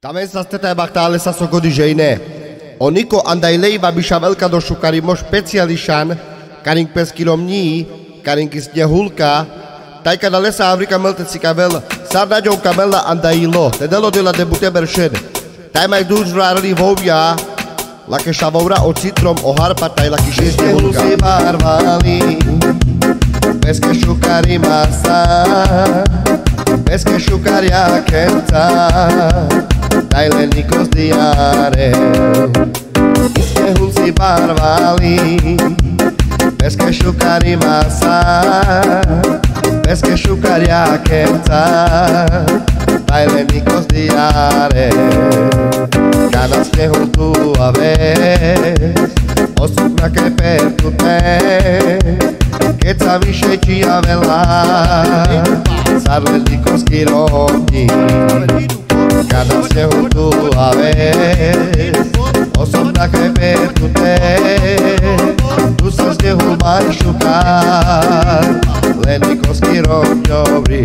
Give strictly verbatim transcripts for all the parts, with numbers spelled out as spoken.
Também sa steta bachtale sa sokody žejné. Oniko andaj va biša veľká do šukari mo špeciališan, karing peskilom ní, karing kisne hulka, tajka da lesa Afrika melte cikavel, sardaďom kamela andajilo, tedelo dela debute beršen. Taj maj duž vrárli vovja, lake šavoura o citrom o harpa taj laki šestne hulka. Hulusi barvali, peske šukari masa, peske šukaria kenca, dajle nikos diare. Iske hulsi barvali, peske šukari masa, peske šukaria kenca, dajle nikos diare. Cada snehu tu a vez, osud na keper tu te, keď sa vyšetí a veľa, sarle nikosky rovní. Cada snehu tu a vez, osud na keper tu te, tu sa snehu maj šukár, len nikosky rovňovrí.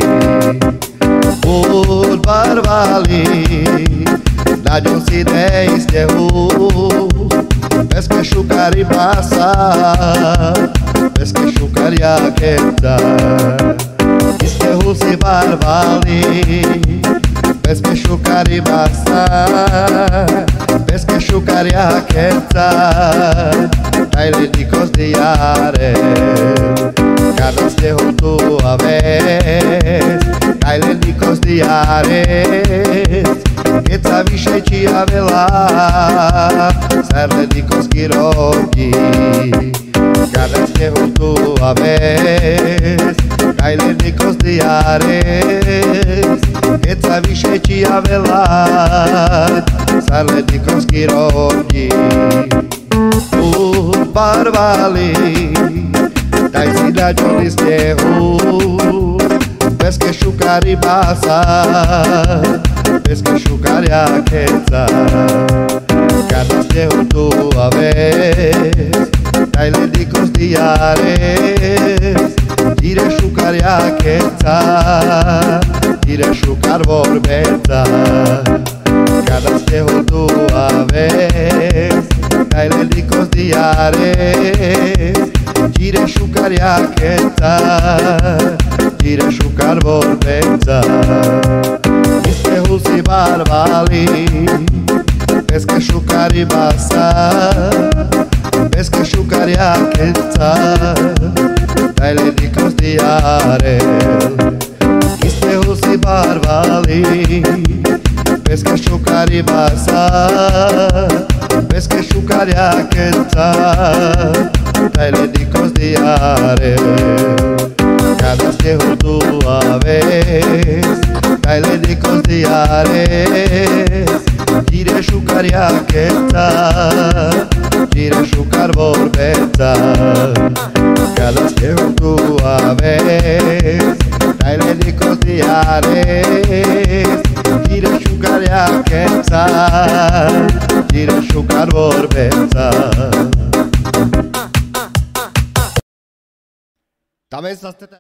Bud barvali, naďom si dej snehu, peske šukari masa, peske šukaria kenca. Iske hulsi barvali, peske šukari masa, peske šukaria kenca, dajle nikos diare. Cada snehu tu a vez, dajle nikos diare. Keď sa vyšetí a veľa, sarle nikosky rovní. Kada snehu tu a vez, dajle nikos diares. Keď sa vyšetí a veľa, sarle nikosky rovní. Bud barvali, daj si dať vody snehu, peske šukari masa, peske šukaria kenca. Cada snehu tu a vez, dajle nikos diares. Tire šukaria kenca, tire šukar vorbenca. Cada snehu tu a vez, dajle nikos diares. Tire šukaria kenca, tire šukar vorbenca. Iske hulsi barvali, peske šukari masa, peske šukaria kenca, dajle nikos diare. Iske hulsi barvali, peske šukari masa, peske šukaria kenca, dajle nikos diare. Cada snehu tu a vez, dajle nikos diares. Tire šukaria kenca, tire šukar vorbenca. Cada snehu tu a vez, dajle nikos diares. Tire šukaria kenca, tire šukar vorbenca. Também sa steta